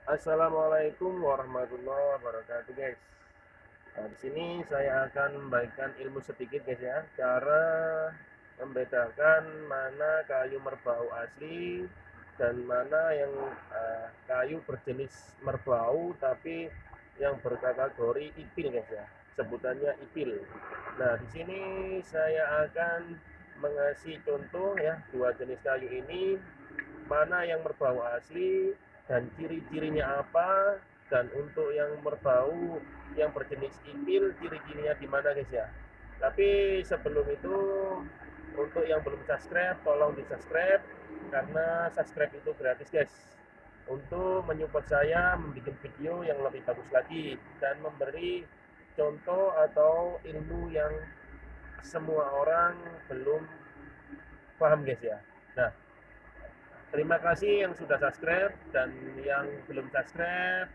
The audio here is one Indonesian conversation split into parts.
Assalamualaikum warahmatullahi wabarakatuh, guys. Nah, di sini saya akan membagikan ilmu sedikit, guys ya. Cara membedakan mana kayu merbau asli dan mana yang kayu berjenis merbau tapi yang berkategori ipil, guys ya. Sebutannya ipil. Nah, di sini saya akan mengasih contoh ya dua jenis kayu ini, mana yang merbau asli dan ciri-cirinya apa, dan untuk yang merbau yang berjenis ipil ciri-cirinya di mana, guys ya. Tapi sebelum itu, untuk yang belum subscribe tolong di subscribe karena subscribe itu gratis, guys, untuk menyupport saya membuat video yang lebih bagus lagi dan memberi contoh atau ilmu yang semua orang belum paham, guys ya. Nah, terima kasih yang sudah subscribe, dan yang belum subscribe,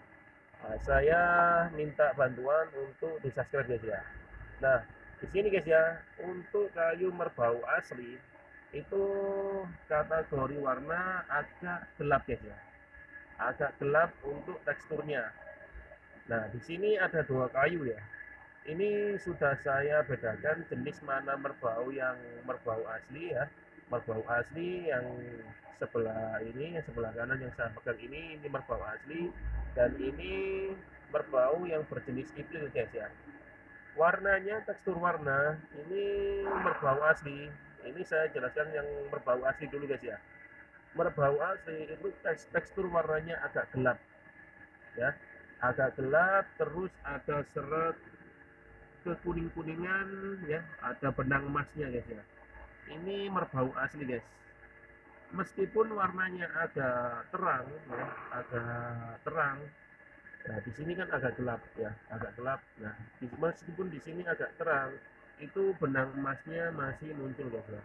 saya minta bantuan untuk di subscribe, guys ya. Nah, di sini, guys ya, untuk kayu merbau asli itu kategori warna agak gelap, guys ya, agak gelap untuk teksturnya. Nah, di sini ada dua kayu ya. Ini sudah saya bedakan jenis mana merbau yang merbau asli ya. Merbau asli yang sebelah ini, yang sebelah kanan yang saya pegang ini merbau asli, dan ini merbau yang berjenis ipil, guys ya. Warnanya, tekstur warna ini merbau asli. Ini saya jelaskan yang merbau asli dulu, guys ya. Merbau asli itu tekstur warnanya agak gelap ya, agak gelap, terus ada seret kekuning-kuningan ya, ada benang emasnya, guys ya. Ini merbau asli, guys. Meskipun warnanya agak terang ya, agak terang. Nah, di sini kan agak gelap ya, agak gelap. Nah, meskipun di sini agak terang, itu benang emasnya masih muncul, guys ya.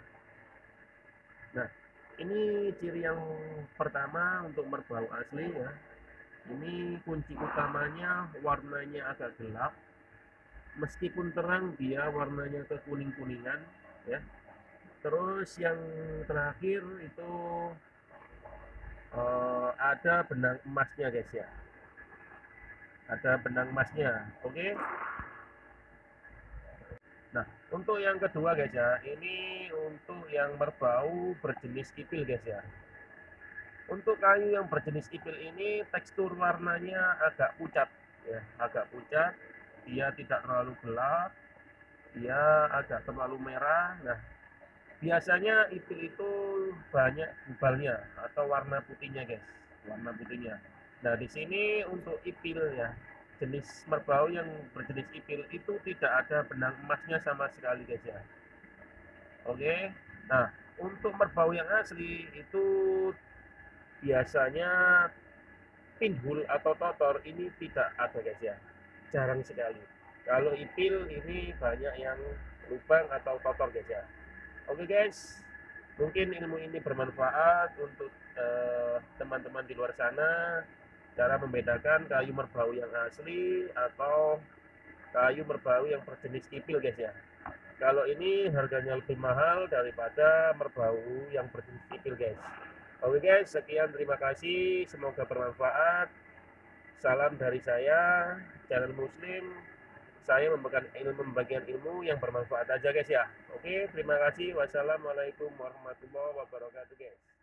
Nah, ini ciri yang pertama untuk merbau asli ya. Ini kunci utamanya warnanya agak gelap, meskipun terang dia warnanya kekuning-kuningan ya. Terus yang terakhir itu ada benang emasnya, guys ya, ada benang emasnya. Oke. Nah, untuk yang kedua, guys ya, ini untuk yang merbau berjenis ipil, guys ya. Untuk kayu yang berjenis ipil ini tekstur warnanya agak pucat ya, agak pucat, dia tidak terlalu gelap, dia agak terlalu merah. Nah, biasanya ipil itu banyak gubalnya atau warna putihnya, guys, warna putihnya. Nah, di sini untuk ipil ya, jenis merbau yang berjenis ipil itu tidak ada benang emasnya sama sekali, guys ya. Oke. Nah, untuk merbau yang asli itu biasanya pinhul atau totor ini tidak ada, guys ya, jarang sekali. Kalau ipil ini banyak yang lubang atau totor, guys ya. Oke, guys, mungkin ilmu ini bermanfaat untuk teman-teman di luar sana, cara membedakan kayu merbau yang asli atau kayu merbau yang berjenis ipil, guys ya. Kalau ini harganya lebih mahal daripada merbau yang berjenis ipil, guys. Oke, guys, sekian, terima kasih, semoga bermanfaat. Salam dari saya, channel Muslim. Saya membagikan ilmu yang bermanfaat aja, guys ya. Oke, terima kasih. Wassalamualaikum warahmatullahi wabarakatuh, guys.